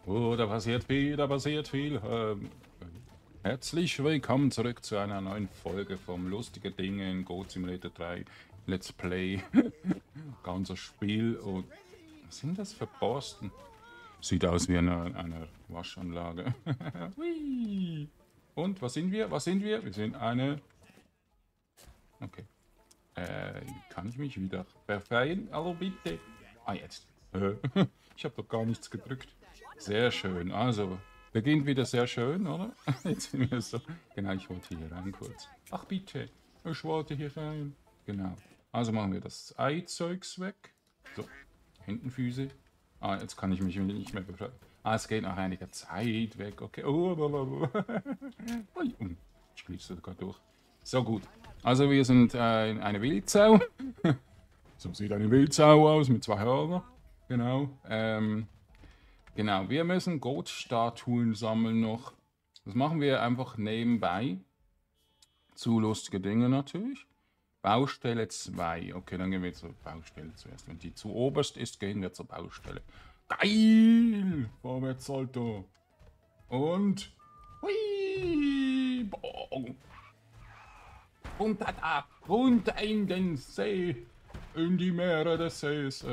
Oh, da passiert viel, da passiert viel. Herzlich willkommen zurück zu einer neuen Folge vom Lustige Dinge in Goat Simulator 3 Let's Play. Ganzes Spiel. Und was sind das für Borsten? Sieht aus wie eine Waschanlage. Hui. Und was sind wir? Was sind wir? Wir sind eine... Okay. Kann ich mich wieder befreien? Hallo, bitte. Ah, jetzt. Ich habe doch gar nichts gedrückt. Sehr schön. Also, beginnt wieder sehr schön, oder? Jetzt sind wir so. Genau, ich wollte hier rein kurz. Ach, bitte. Ich wollte hier rein. Genau. Also machen wir das Eizeugs weg. So, Hintenfüße. Ah, jetzt kann ich mich nicht mehr befreien. Ah, es geht nach einiger Zeit weg. Okay. Oh, Ui, ich schließe sogar durch. So, gut. Also, wir sind eine Wildsau. So sieht eine Wildsau aus mit 2 Hörnern. Genau. Genau, wir müssen Goat-Statuen sammeln noch. Das machen wir einfach nebenbei. Zu lustige Dinge natürlich. Baustelle 2. Okay, dann gehen wir zur Baustelle zuerst. Wenn die zu oberst ist, gehen wir zur Baustelle. Geil! Vorwärtssalto. Und... Hui! Boah. Runter da! Runter in den See! In die Meere des Sees.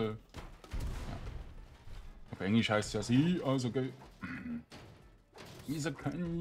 Auf Englisch heißt es ja sie, also Wieso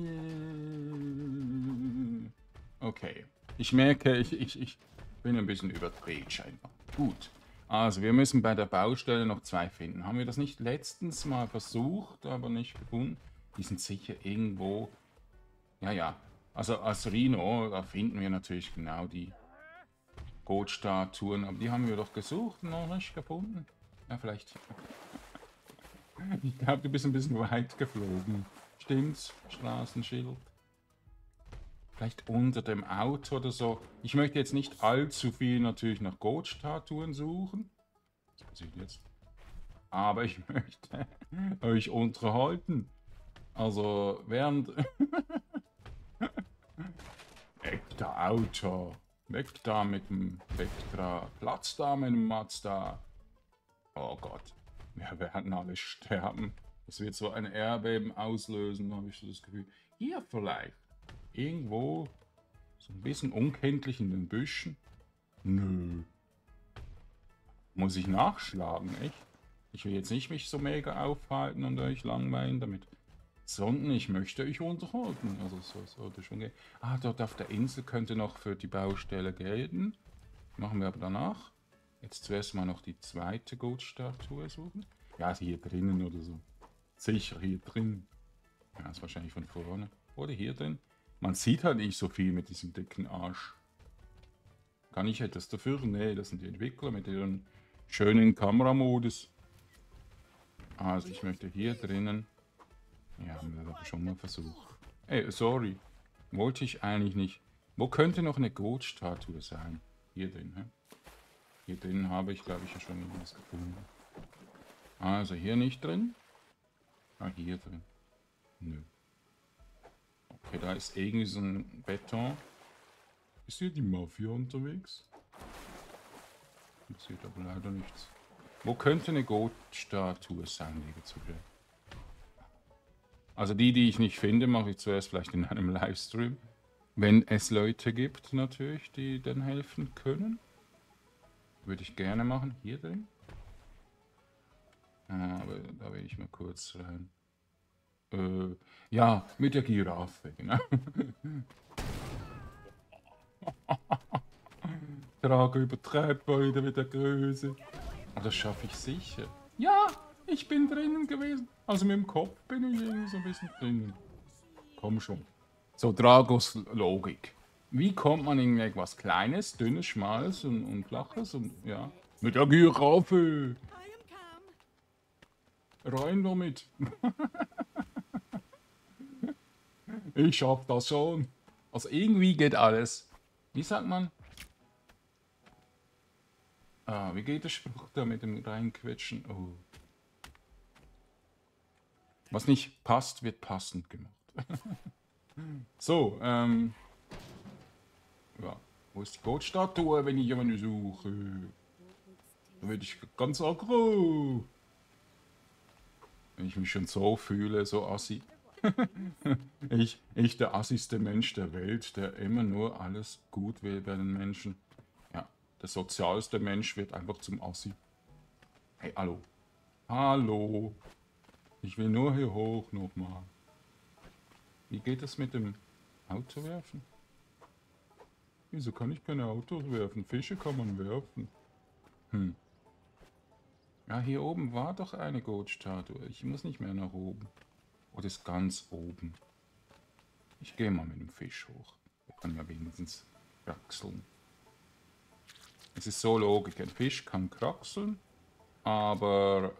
können... Okay. Ich merke, ich bin ein bisschen überdreht scheinbar. Gut. Also, wir müssen bei der Baustelle noch 2 finden. Haben wir das nicht letztens mal versucht, aber nicht gefunden? Die sind sicher irgendwo... Ja, ja. Also, als Rhino, da finden wir natürlich genau die Goat-Statuen. Aber die haben wir doch gesucht und noch nicht gefunden. Ja, vielleicht... Ich glaube, du bist ein bisschen weit geflogen. Stimmt's? Straßenschild. Vielleicht unter dem Auto oder so. Ich möchte jetzt nicht allzu viel natürlich nach Goat-Statuen suchen. Was passiert jetzt? Aber ich möchte euch unterhalten. Also, während... Weg da Auto. Weg da mit dem Vectra. Platz da mit dem Mazda. Oh Gott. Wir werden alle sterben. Das wird so ein Erdbeben auslösen, habe ich so das Gefühl. Hier vielleicht. Irgendwo. So ein bisschen unkenntlich in den Büschen. Nö. Muss ich nachschlagen, echt? Ich will jetzt nicht mich so mega aufhalten und euch langweilen damit. Sondern ich möchte euch unterhalten. Also so sollte schon gehen. Ah, dort auf der Insel könnte noch für die Baustelle gelten. Machen wir aber danach. Jetzt zuerst mal noch die zweite Goat-Statue suchen. Ja, hier drinnen oder so. Sicher hier drin. Ja, ist wahrscheinlich von vorne. Oder hier drin. Man sieht halt nicht so viel mit diesem dicken Arsch. Kann ich etwas dafür? Nee, das sind die Entwickler mit ihren schönen Kameramodus. Also ich möchte hier drinnen... Ja, haben wir aber schon mal versucht. Ey, sorry. Wollte ich eigentlich nicht. Wo könnte noch eine Goat-Statue sein? Hier drin, hä? Hier drin habe ich, glaube ich, ja schon irgendwas gefunden. Also hier nicht drin. Ah, hier drin. Nö. Okay, da ist irgendwie so ein Beton. Ist hier die Mafia unterwegs? Sieht aber leider nichts. Wo könnte eine Goat-Statue sein, liebe Zuschauer? Also die ich nicht finde, mache ich zuerst vielleicht in einem Livestream. Wenn es Leute gibt, natürlich, die dann helfen können. Würde ich gerne machen. Hier drin. Aber da will ich mal kurz rein. Ja, mit der Giraffe, genau. Trage übertreibt mal wieder mit der Größe. Aber das schaffe ich sicher. Ja, ich bin drinnen gewesen. Also mit dem Kopf bin ich irgendwie so ein bisschen drinnen. Komm schon. So, Dragos Logik. Wie kommt man in etwas Kleines, Dünnes, Schmales und Flaches und ja. Mit der Giraffe. Rein damit. Ich schaff das schon. Also irgendwie geht alles. Wie sagt man? Ah, wie geht der Spruch da mit dem Reinquetschen? Oh. Was nicht passt, wird passend gemacht. So, ja. Wo ist die Goat-Statue, wenn ich jemanden suche? Da werde ich ganz aggro. Wenn ich mich schon so fühle, so assi. Ich der assigste Mensch der Welt, der immer nur alles gut will bei den Menschen. Ja, der sozialste Mensch wird einfach zum Assi. Hey, hallo. Hallo. Ich will nur hier hoch nochmal. Wie geht es mit dem Auto werfen? Wieso kann ich keine Autos werfen? Fische kann man werfen. Hm. Ja, hier oben war doch eine Goat-Statue. Ich muss nicht mehr nach oben. Oder ist ganz oben. Ich gehe mal mit dem Fisch hoch. Der kann ja wenigstens kraxeln. Es ist so logisch. Ein Fisch kann kraxeln, aber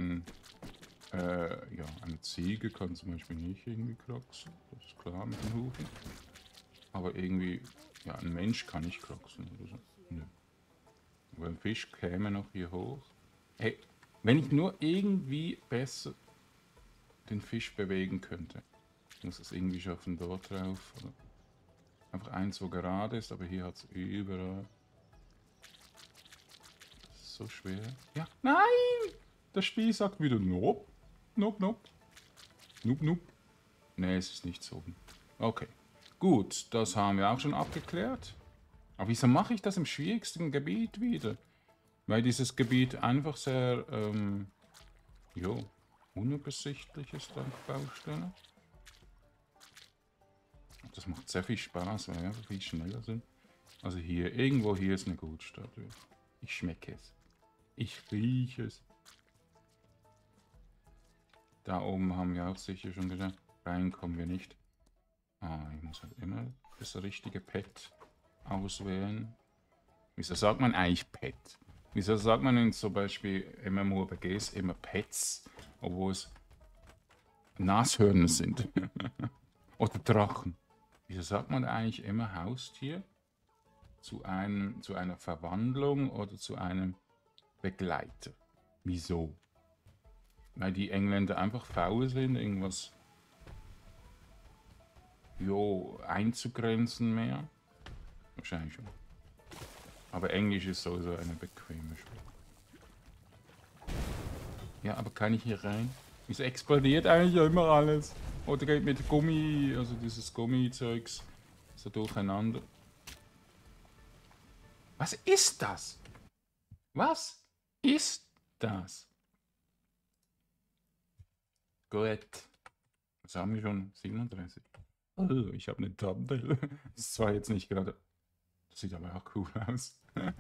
ja, eine Ziege kann zum Beispiel nicht irgendwie kraxeln. Das ist klar mit den Hufen. Aber irgendwie, ja, ein Mensch kann nicht kraxeln oder so. Nö. Aber ein Fisch käme noch hier hoch. Hey, wenn ich nur irgendwie besser den Fisch bewegen könnte. Ich muss es irgendwie schaffen, dort drauf. Oder einfach eins, wo gerade ist, aber hier hat es überall. Das ist so schwer. Ja, nein! Das Spiel sagt wieder Nope. Nope, nope. Nope, nope. Ne, es ist nicht so. Okay. Gut, das haben wir auch schon abgeklärt. Aber wieso mache ich das im schwierigsten Gebiet wieder? Weil dieses Gebiet einfach sehr, jo, unübersichtlich ist dank Baustelle. Das macht sehr viel Spaß, weil wir einfach viel schneller sind. Also hier, irgendwo hier ist eine Gutstatue. Ich schmecke es. Ich rieche es. Da oben haben wir auch sicher schon gesagt, rein kommen wir nicht. Ah, ich muss halt immer das richtige Pet auswählen. Wieso sagt man eigentlich Pet? Wieso sagt man in zum Beispiel MMORPGs immer Pets, obwohl es Nashörner sind? Oder Drachen? Wieso sagt man eigentlich immer Haustier zu einer Verwandlung oder zu einem Begleiter? Wieso? Weil die Engländer einfach faul sind, irgendwas einzugrenzen mehr? Wahrscheinlich schon. Aber Englisch ist sowieso eine bequeme Sprache. Ja, aber kann ich hier rein? Wieso explodiert eigentlich immer alles? Oder geht mit Gummi, also dieses Gummizeugs, so durcheinander? Was ist das? Was ist das? Gut. Das haben wir schon 37. Oh, ich habe eine Thumbnail. Das ist zwar jetzt nicht gerade. Das sieht aber auch cool aus.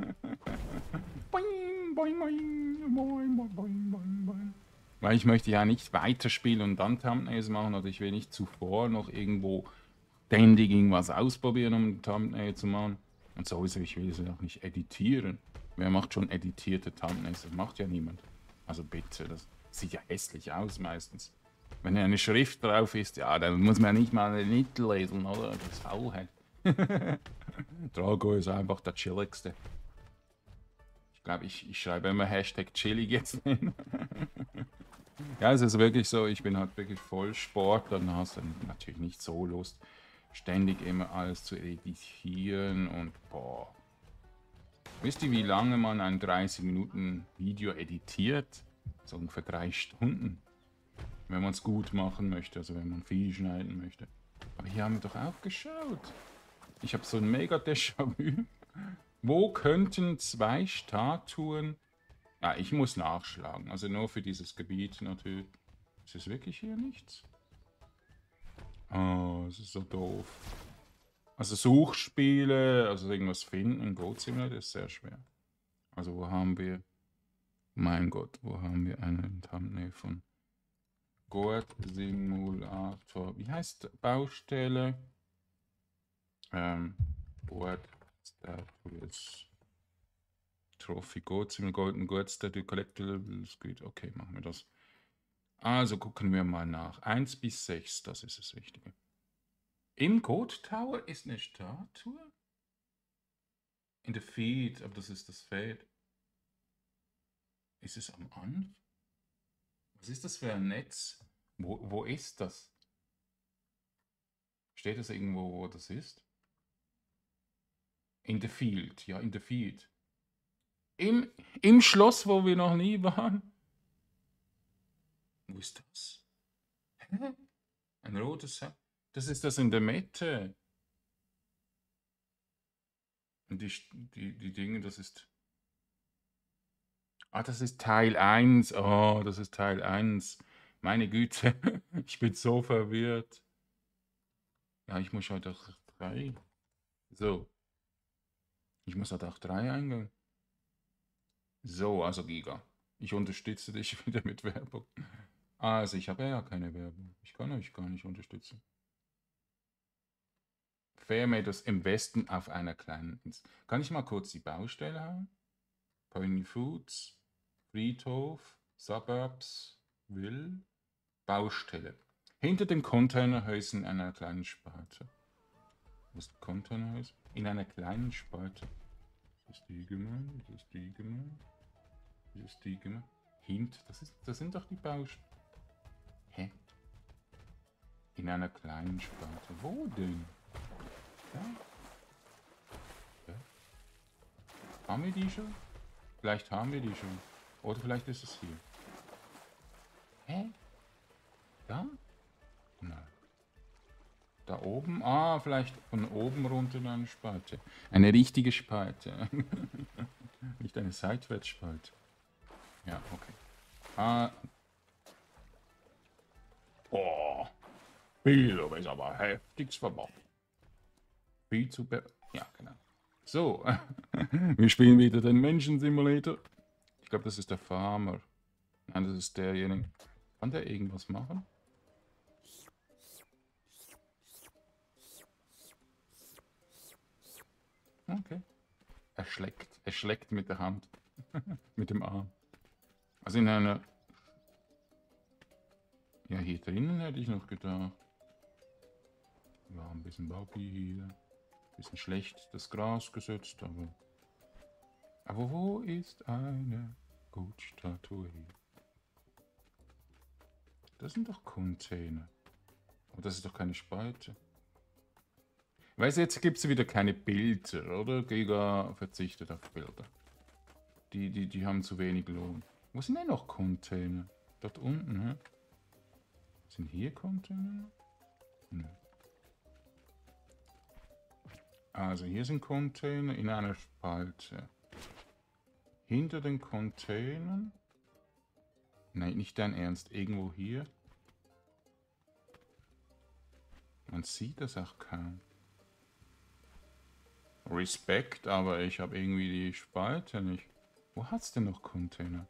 Boing, boing, boing, boing, boing, boing, boing. Weil ich möchte ja nicht weiterspielen und dann Thumbnails machen, oder ich will nicht zuvor noch irgendwo ständig irgendwas ausprobieren, um ein Thumbnail zu machen. Und sowieso, ich will es auch nicht editieren. Wer macht schon editierte Thumbnails? Das macht ja niemand. Also bitte, das sieht ja hässlich aus meistens. Wenn eine Schrift drauf ist, ja, dann muss man nicht mal eine Nitel lesen, oder? Das Faulheit. Drago ist einfach der chilligste. Ich glaube, ich schreibe immer Hashtag chillig jetzt hin. Ja, es ist wirklich so, ich bin halt wirklich voll Sport, dann hast du natürlich nicht so Lust, ständig immer alles zu editieren und boah. Wisst ihr, wie lange man ein 30 Minuten Video editiert? So ungefähr 3 Stunden. Wenn man es gut machen möchte, also wenn man viel schneiden möchte. Aber hier haben wir doch auch geschaut. Ich habe so ein mega Déjà-vu. Wo könnten 2 Statuen... Ja, ich muss nachschlagen. Also nur für dieses Gebiet natürlich. Ist es wirklich hier nichts? Oh, es ist so doof. Also Suchspiele, also irgendwas finden, Goat Simulator ist sehr schwer. Also wo haben wir... Mein Gott, wo haben wir einen Thumbnail von Goat Simulator? Wie heißt Baustelle? Goat Statues. Trophy Goat Simulator, Golden Goat Statue Collectibles. Gut, okay, machen wir das. Also gucken wir mal nach. 1 bis 6, das ist das Richtige. Im Goat Tower ist eine Statue? In der Feed, aber das ist das Feld. Ist es am Anfang? Was ist das für ein Netz? Wo ist das? Steht das irgendwo, wo das ist? In der Field, ja, in der Field. Im Schloss, wo wir noch nie waren? Wo ist das? Hä? Ein rotes Herz? Das ist das in der Mitte. Und die Dinge, das ist... Ah, das ist Teil 1. Oh, das ist Teil 1. Meine Güte, ich bin so verwirrt. Ja, ich muss halt auch 3. So, ich muss halt auch 3 eingehen. So, also Giga. Ich unterstütze dich wieder mit Werbung. Also, ich habe ja keine Werbung. Ich kann euch gar nicht unterstützen. Fairmade ist im Westen auf einer kleinen Insel. Kann ich mal kurz die Baustelle haben? Pony Foods, Friedhof, Suburbs, Will, Baustelle. Hinter den Containerhäusern einer kleinen Sparte. Was ist Containerhäuser? In einer kleinen Sparte. Ist das die gemeint? Ist das die gemeint? Ist das die gemeint? Das sind doch die Baustellen. Hä? In einer kleinen Sparte. Wo denn? Ja. Ja. Haben wir die schon? Vielleicht haben wir die schon. Oder vielleicht ist es hier. Hä? Da? Nein. Da oben? Ah, vielleicht von oben runter eine Spalte. Eine richtige Spalte. Nicht eine Seitwärtsspalte. Ja, okay. Ah. Oh. Bilder ist aber heftig vermacht. Viel zu ja, genau. So. Wir spielen wieder den Menschen-Simulator. Ich glaube, das ist der Farmer. Nein, das ist derjenige. Kann der irgendwas machen? Okay. Er schlägt mit der Hand. Mit dem Arm. Also in einer... Ja, hier drinnen hätte ich noch gedacht. Ja, ein bisschen Buggy hier. Ein bisschen schlecht das Gras gesetzt, aber... Aber wo ist eine Gutstatue? Das sind doch Container. Aber das ist doch keine Spalte. Weißt du, jetzt gibt es wieder keine Bilder, oder? Giga verzichtet auf Bilder. Die haben zu wenig Lohn. Wo sind denn noch Container? Dort unten, hä? Sind hier Container? Nö. Also hier sind Container in einer Spalte. Hinter den Containern? Nein, nicht dein Ernst. Irgendwo hier? Man sieht das auch kaum. Respekt, aber ich habe irgendwie die Spalte nicht. Wo hat's denn noch Container?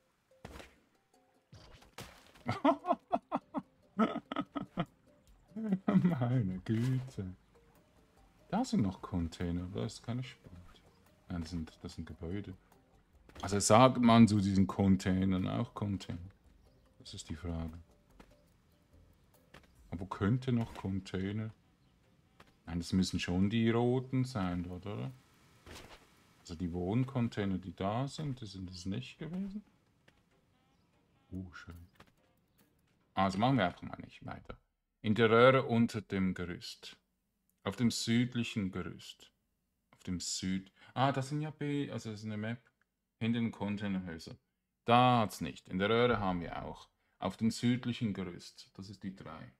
Meine Güte. Da sind noch Container, da ist keine Spalte. Nein, das sind Gebäude. Also sagt man zu diesen Containern auch Container? Das ist die Frage. Aber wo könnte noch Container? Nein, das müssen schon die roten sein, oder? Also die Wohncontainer, die da sind, das sind es nicht gewesen? Schön. Also machen wir einfach mal nicht weiter. In der Röhre unter dem Gerüst. Auf dem südlichen Gerüst. Auf dem Süd... Ah, das sind ja also das ist eine Map. Hinter den Containerhäusern. Da hat's nicht. In der Röhre haben wir auch. Auf dem südlichen Gerüst. Das ist die 3.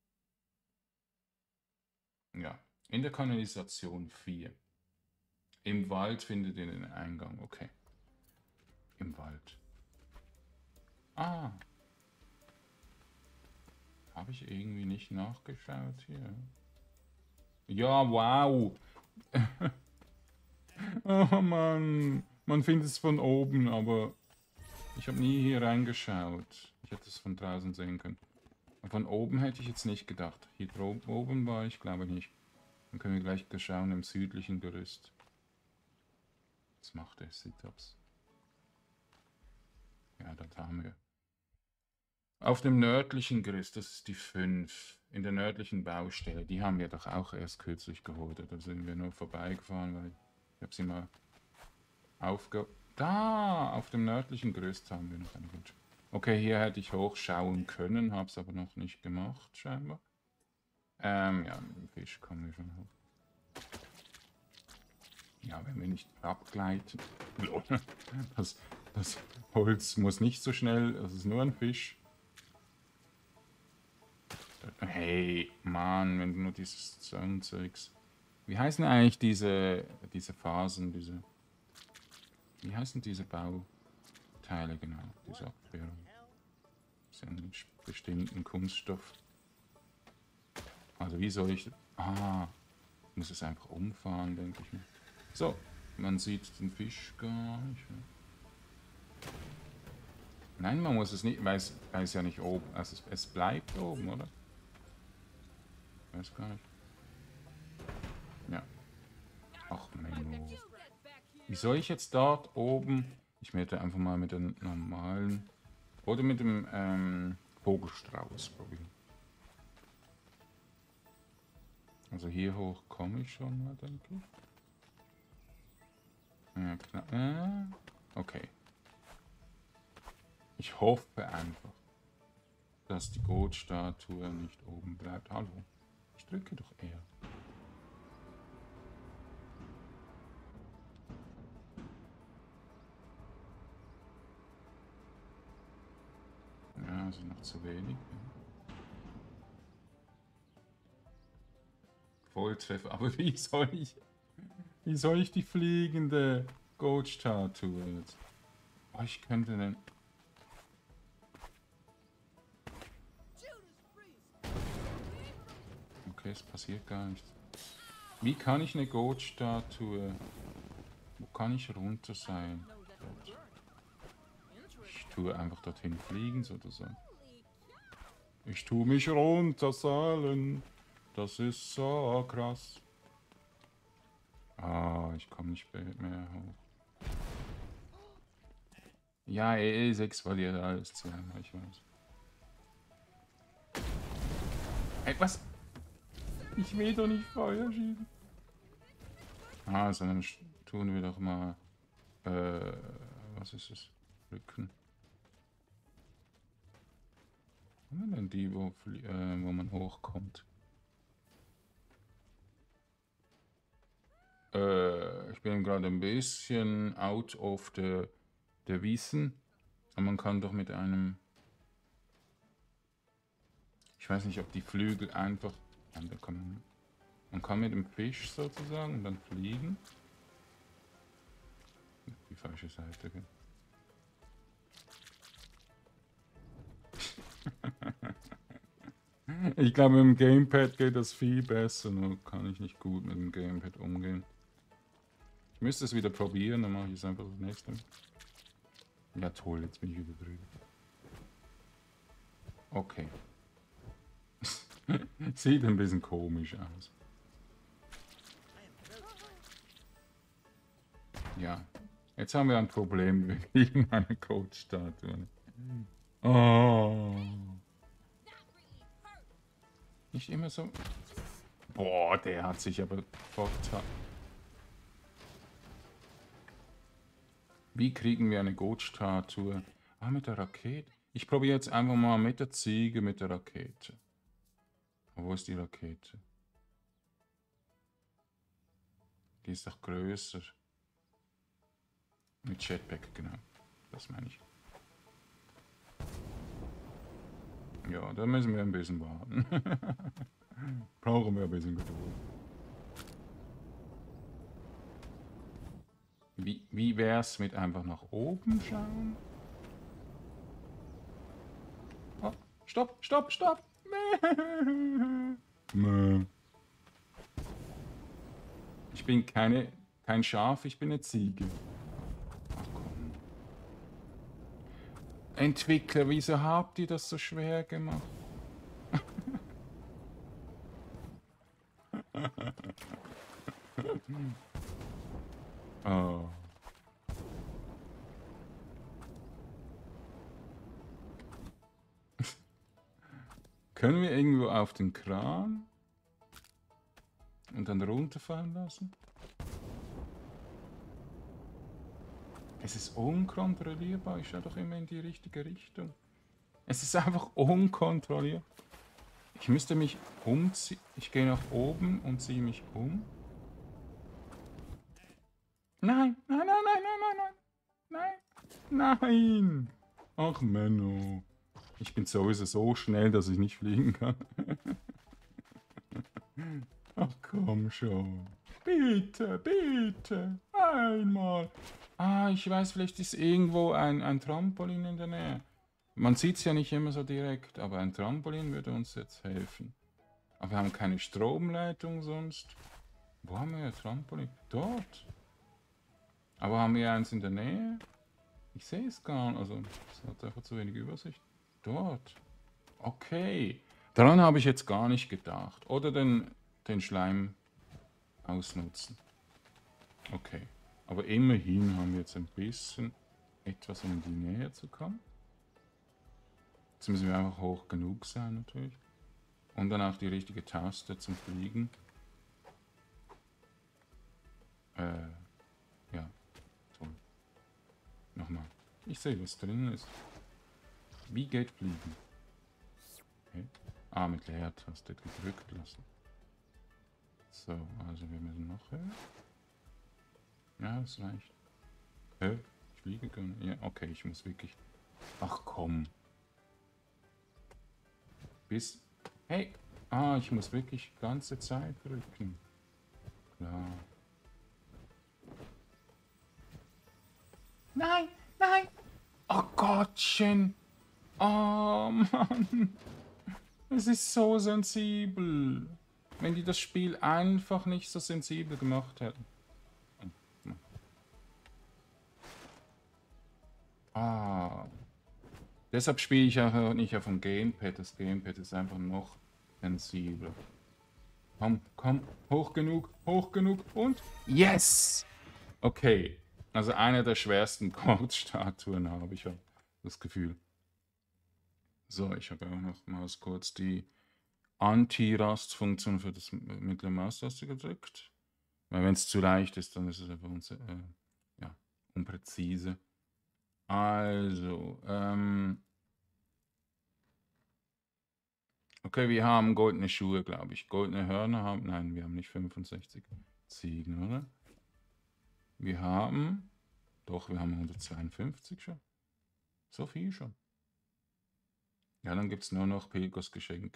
Ja. In der Kanalisation 4. Im Wald findet ihr den Eingang. Okay. Im Wald. Ah. Habe ich irgendwie nicht nachgeschaut hier. Ja, wow. Oh Mann. Man findet es von oben, aber ich habe nie hier reingeschaut. Ich hätte es von draußen sehen können. Von oben hätte ich jetzt nicht gedacht. Hier oben war ich, glaube ich, nicht. Dann können wir gleich schauen im südlichen Gerüst. Was macht er? Sit-Ups. Ja, das haben wir. Auf dem nördlichen Gerüst, das ist die 5. In der nördlichen Baustelle. Die haben wir doch auch erst kürzlich geholt. Da sind wir nur vorbeigefahren, weil ich habe sie mal Da, auf dem nördlichen Gerüst haben wir noch eine gute. Okay, hier hätte ich hochschauen können, habe es aber noch nicht gemacht, scheinbar. Ja, mit dem Fisch kommen wir schon hoch. Ja, wenn wir nicht abgleiten. Das Holz muss nicht so schnell, das ist nur ein Fisch. Ey, Mann, wenn du nur dieses Zeugs. Wie heißen eigentlich diese Phasen, wie heißen diese Bauteile genau, diese Abwehrung? Das ist ein bestimmten Kunststoff. Also wie soll ich... Ah, ich muss es einfach umfahren, denke ich mir. So, man sieht den Fisch gar nicht. Nein, man muss es nicht, weil es ja nicht oben, also es bleibt oben, oder? Ich weiß gar nicht. Ja. Ach, Menno. Wie soll ich jetzt dort oben... Ich werde einfach mal mit dem normalen... Oder mit dem Vogelstrauß probieren. Also hier hoch komme ich schon mal, denke ich. Ja, klar. Okay. Ich hoffe einfach, dass die Goat-Statue nicht oben bleibt. Hallo. Ich drücke doch eher. Ja, also noch zu wenig. Volltreffer. Aber wie soll ich die fliegende Goat-Statue jetzt? Oh, ich könnte denn... Okay, es passiert gar nichts. Wie kann ich eine Goat-Statue... Wo kann ich runter sein? Ich tue einfach dorthin fliegen, sozusagen. Ich tue mich runterseilen. Das ist so krass. Ah, ich komme nicht mehr hoch. Ja, E6 verliert alles zweimal, ich weiß. Ey, was? Ich will doch nicht Feuer schieben. Ah, sondern tun wir doch mal... was ist es? Rücken. Wo haben wir denn die, wo man hochkommt? Ich bin gerade ein bisschen out of der Wissen. Aber man kann doch mit einem... Ich weiß nicht, ob die Flügel einfach... Ja, man kann mit dem Fisch sozusagen dann fliegen. Die falsche Seite. Ich glaube, mit dem Gamepad geht das viel besser, nur kann ich nicht gut mit dem Gamepad umgehen. Ich müsste es wieder probieren, dann mache ich es einfach das nächste Mal. Ja toll, jetzt bin ich wieder drüber. Okay. Sieht ein bisschen komisch aus. Ja, jetzt haben wir ein Problem wegen meiner Coach-Statue. Oh. Nicht immer so... Boah, der hat sich aber vertan. Wie kriegen wir eine Goat-Statue? Ah, mit der Rakete. Ich probiere jetzt einfach mal mit der Ziege, mit der Rakete. Wo ist die Rakete? Die ist doch größer. Mit Jetpack, genau. Das meine ich. Ja, da müssen wir ein bisschen warten. Brauchen wir ein bisschen Geduld. Wie wär's mit einfach nach oben schauen? Oh, stopp, stopp, stopp! Ich bin kein Schaf, ich bin eine Ziege. Ach komm. Entwickler, wieso habt ihr das so schwer gemacht? Oh. Können wir irgendwo auf den Kran und dann runterfallen lassen? Es ist unkontrollierbar. Ich schaue doch immer in die richtige Richtung. Es ist einfach unkontrollierbar. Ich müsste mich umziehen. Ich gehe nach oben und ziehe mich um. Nein, nein, nein, nein, nein, nein, nein, nein. Ach, Menno. Ich bin sowieso so schnell, dass ich nicht fliegen kann. Komm schon. Bitte, bitte. Einmal. Ah, ich weiß, vielleicht ist irgendwo ein Trampolin in der Nähe. Man sieht es ja nicht immer so direkt, aber ein Trampolin würde uns jetzt helfen. Aber wir haben keine Stromleitung sonst. Wo haben wir ein Trampolin? Dort. Aber haben wir eins in der Nähe? Ich sehe es gar nicht. Also, es hat einfach zu wenig Übersicht. Dort. Okay. Daran habe ich jetzt gar nicht gedacht. Oder den Schleim ausnutzen. Okay. Aber immerhin haben wir jetzt ein bisschen etwas, um in die Nähe zu kommen. Jetzt müssen wir einfach hoch genug sein natürlich. Und dann auch die richtige Taste zum Fliegen. Ja, toll. Nochmal. Ich sehe, was drin ist. Wie geht Fliegen? Okay. Ah, mit Leertaste gedrückt lassen. So, also wir müssen noch höher. Ja, das reicht. Hä? Ich fliege gar nicht. Ja, okay, ich muss wirklich... Ach komm. Bis... Hey! Ah, ich muss wirklich die ganze Zeit drücken. Klar. Nein! Nein! Oh Gottchen! Oh Mann! Es ist so sensibel. Wenn die das Spiel einfach nicht so sensibel gemacht hätten. Ah. Deshalb spiele ich auch nicht auf dem Gamepad. Das Gamepad ist einfach noch sensibler. Komm, komm, hoch genug und yes! Okay, also eine der schwersten Chordstatuen habe ich das Gefühl. So, ich habe auch noch mal kurz die Anti-Rast-Funktion für das mittlere Maustaste gedrückt. Weil wenn es zu leicht ist, dann ist es einfach ja, unpräzise. Also, okay, wir haben goldene Schuhe, glaube ich. Goldene Hörner haben... Nein, wir haben nicht 65 Ziegen, oder? Wir haben... Doch, wir haben 152 schon. So viel schon. Ja, dann gibt es nur noch Pilgos Geschenk.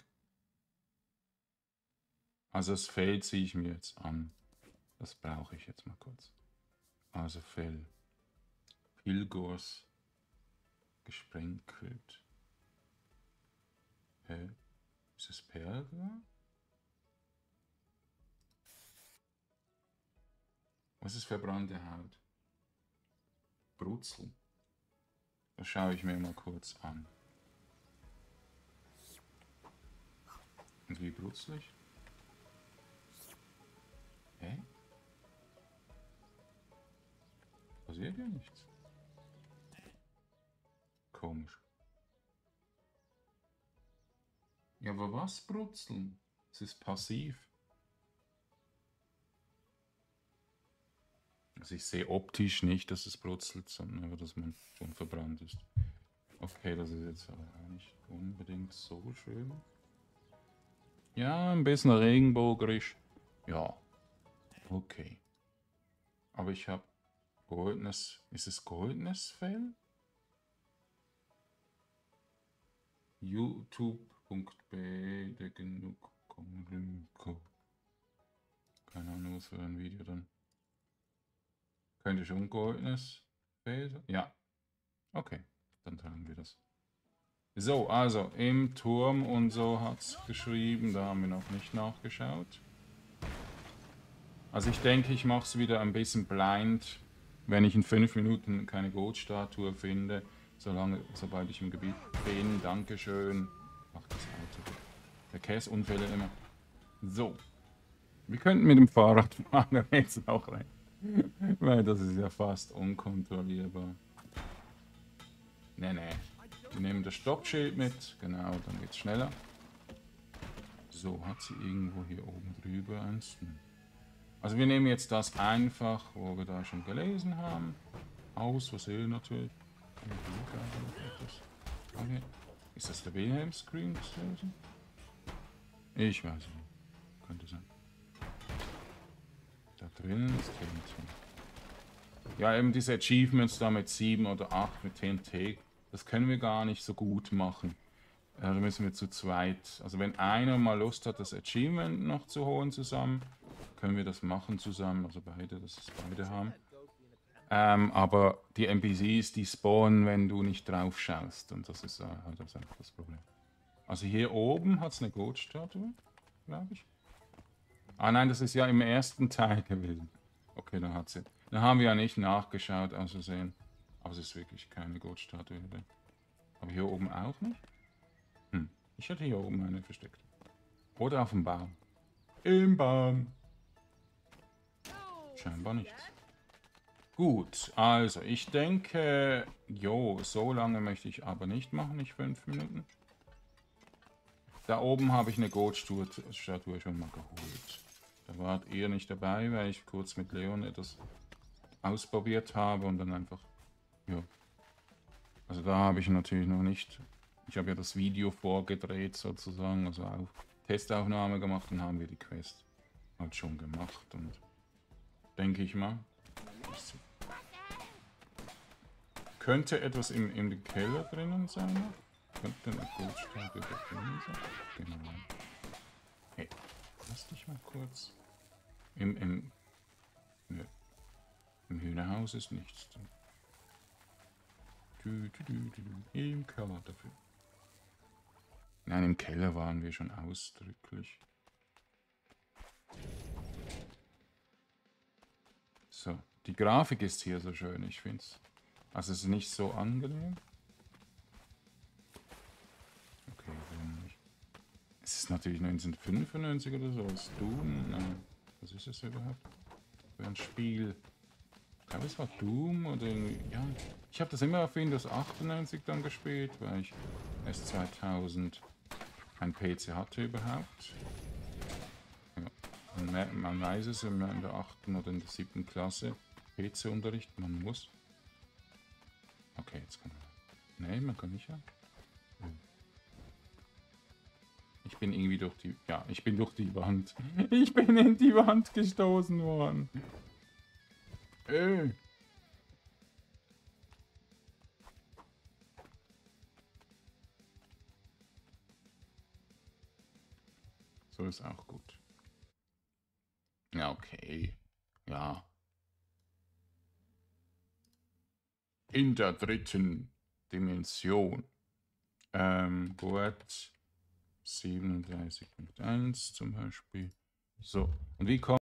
Also das Fell ziehe ich mir jetzt an. Das brauche ich jetzt mal kurz. Also Fell. Pilgors gesprenkelt. Hä? Ist es Perla? Was ist verbrannte Haut? Brutzel. Das schaue ich mir mal kurz an. Und wie brutzelig? Hä? Passiert ja nichts. Komisch. Ja, aber was brutzeln? Es ist passiv. Also ich sehe optisch nicht, dass es brutzelt, sondern aber dass man schon verbrannt ist. Okay, das ist jetzt aber nicht unbedingt so schön. Ja, ein bisschen regenbogerisch. Ja, okay. Aber ich habe goldenes... Ist es goldenes Fell? YouTube.b der genug. Keine Ahnung, was für ein Video dann. Könnte schon goldenes Fell sein? Ja. Okay, dann tragen wir das. So, also im Turm und so hat es geschrieben, da haben wir noch nicht nachgeschaut. Also ich denke, ich mache es wieder ein bisschen blind, wenn ich in 5 Minuten keine Goldstatue finde, sobald ich im Gebiet bin. Dankeschön. Ach, das Auto. Verkehrsunfälle immer. So. Wir könnten mit dem Fahrrad fahren jetzt auch rein. Weil das ist ja fast unkontrollierbar. Nee. Wir nehmen das Stoppschild mit. Genau, dann geht's schneller. So, hat sie irgendwo hier oben drüber eins? Also wir nehmen jetzt das einfach, wo wir da schon gelesen haben. Aus Versehen natürlich. Okay. Ist das der Wilhelm-Screen zu lesen? Ich weiß nicht. Könnte sein. Da drinnen ist TNT. Ja, eben diese Achievements da mit 7 oder 8 mit TNT, das können wir gar nicht so gut machen. Da müssen wir zu zweit. Also wenn einer mal Lust hat, das Achievement noch zu holen zusammen, können wir das machen zusammen, also beide, dass es beide haben. Aber die NPCs, die spawnen, wenn du nicht drauf schaust. Und das ist halt das einfach das Problem. Also hier oben hat es eine Goat-Statue, glaube ich. Ah nein, das ist ja im ersten Teil gewesen. Okay, dann hat sie. Dann haben wir ja nicht nachgeschaut, aus Versehen. Aber es ist wirklich keine Goat-Statue hier drin. Aber hier oben auch nicht? Ich hätte hier oben eine versteckt. Oder auf dem Baum. Im Baum. Scheinbar nichts. Gut, also ich denke, jo, so lange möchte ich aber nicht machen, nicht 5 Minuten. Da oben habe ich eine Goat-Statue schon mal geholt. Da wart ihr nicht dabei, weil ich kurz mit Leon etwas ausprobiert habe und dann einfach, ja. Also da habe ich natürlich noch nicht, ich habe ja das Video vorgedreht sozusagen, also auch Testaufnahme gemacht und haben wir die Quest halt schon gemacht und denke ich mal. Könnte etwas im Keller drinnen sein? Könnte eine Goldstatue da drinnen sein? Genau. Hey, lass dich mal kurz. Im Hühnerhaus ist nichts drin. Im Keller dafür. Nein, im Keller waren wir schon ausdrücklich. So, die Grafik ist hier so schön, ich finde es. Also es ist nicht so angenehm. Okay, warum nicht? Es ist natürlich 1995 oder so, als Doom. Nein, was ist das überhaupt? Für ein Spiel. Ich glaube, es war Doom oder irgendwie. Ja, ich habe das immer auf Windows 98 dann gespielt, weil ich erst 2000 ein PC hatte überhaupt. Ja, man weiß es in der 8. oder in der 7. Klasse. PC-Unterricht, man muss. Okay, jetzt kann man. Nee, man kann nicht ja. Ich bin irgendwie durch die. Ja, ich bin durch die Wand. Ich bin in die Wand gestoßen worden. So ist auch gut. Ja, okay. Ja. In der 3. Dimension. Board 37.1 zum Beispiel. So, und wie kommt